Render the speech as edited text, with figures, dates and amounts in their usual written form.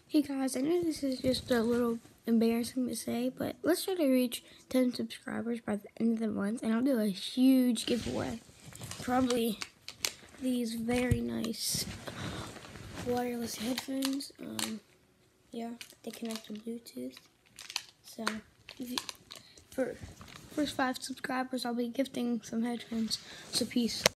Hey guys, I know this is just a little embarrassing to say, but let's try to reach 10 subscribers by the end of the month, and I'll do a huge giveaway. Probably these very nice wireless headphones. Yeah, they connect to Bluetooth. So, for first 5 subscribers, I'll be gifting some headphones. So peace.